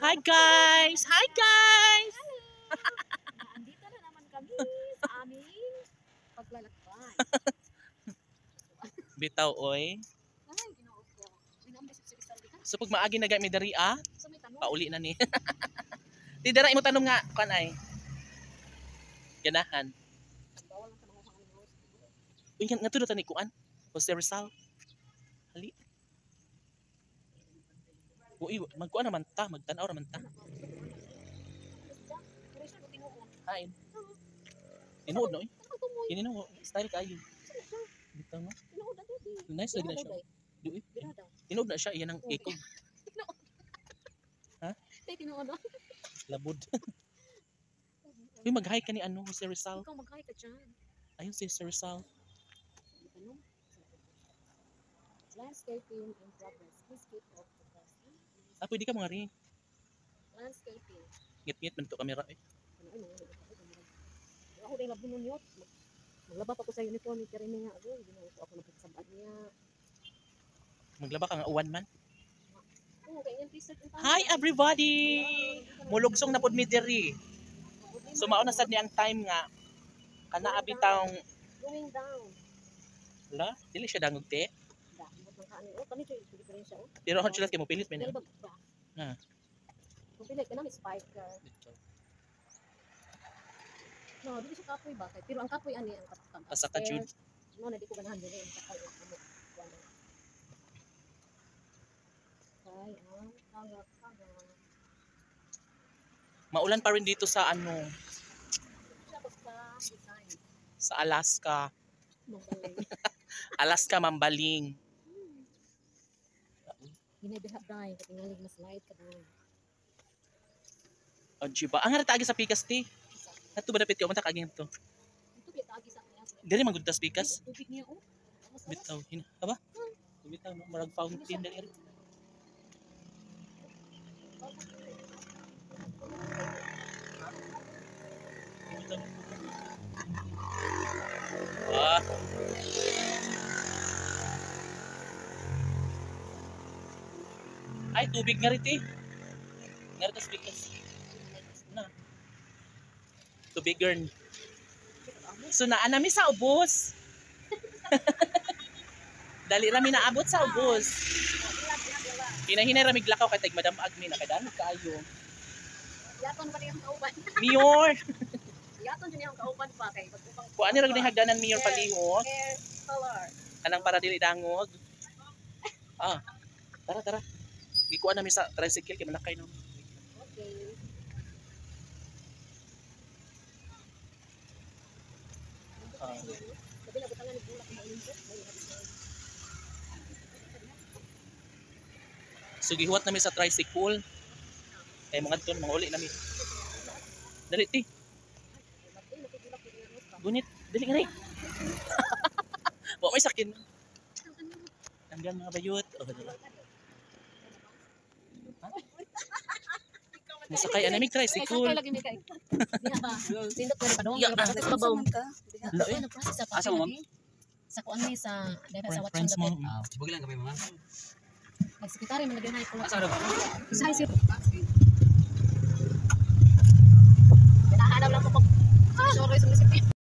Hi guys! Hi guys! Andito na naman kami sa aming paglalakbay. Bitaw oy. Ay, ginoo ko. Binambi sa isang ka. So pag maagi na gamit dari So may tanong. pauli na ni. Ti dara imo tanong nga kan ay. Ganahan. Bawal lang sa mga hangalos. Uy nga tudo tani kuan. Jose Rizal. Hali. Uy, magkuan naman ta, magtanaw naman ta. Hain. Inuod no? Ininuod. Style kayo. Bitaw no? Nice lagi na siya. Duy. Inuod na siya, iyan ang ikog. Ha? Tinuod. Labod. Uy, mag-hi ka ni ano, Jose Rizal. Ikaw mag-hi ka dyan. Ayun si Jose Rizal. Landscaping in progress. Please keep off the grass. Pwede ka mga rin. Landscaping. Ngit-ngit man ito kamera eh. Ako rin labunon yun. Maglaba pa ko sa uniform ni Karine nga. Ginawa ko ako napagsabahan niya. Maglaba ka nga uwan man. Oo, kaya yan t-shirt. Hi everybody! Mulugsong na pod mi diri. So mauna sad ni ang time nga kana abitang Going down. la, dili siya dangog te. Kanito yung diferensya. Pero ako sila kay mo pilit man. Na. Pilit ka na may spiker. No, di siya kapoy ba? Pero ang kapoy ani ang kapoy. Asa ka jud. No, na di ko ganahan din ang kapoy. Ay, kaga. Maulan pa rin dito sa ano, Design. sa Alaska. Mambaling. Alaska Mambaling. Ginay-bihap dahil katingalig mas light ka dahil. O diba? Ang harita agi sa pikas ti. Nato ba dapit ka mata kaaging to? Ito kita agi sa kanya. Dili man gud tas pikas. Tubig niya oh. Bitaw hin. Aba? Bitaw no, marag fountain dali. Ah. Ay, tubig nga rin eh. Nga rin tas pikas. Na. Tubigan. So naanami sa ubos. Dali rami naabot sa ubos. Hinahinay ramig lakaw kay tag Madam Agmi na kadano kaayo. Yaton pa niyang kauban. Mayor. Yaton din yung kauban pa kay pagpupang. Kuan ni ra gud hagdanan mayor palihog. Hair color. Kanang para dili dangog. Ah. Tara. Gikuan nami sa tricycle kay malakay no. Okay. Sabi na butangan ni bulak na ulimpot. So gihuwat nami sa tricycle. Kay mga ton mga uli nami. Dali ti. Gunit, dali nga rin. Wa may sakin. Hanggang mga bayot. Oh, dali. Masakay anamig tricycle. Lagi may kay. Diha ba? Sindot ko rin pa doon. Yeah. Babaw. Lain. Nag-process sa Asa mo, ma'am? Sa kuan ni sa dahil sa Friends WhatsApp mo. dapat. Sibog lang kami mga. Nagsekretary man lagi na ko. Asa ro? Sa sir. Pinahanap lang ko pag sorry sa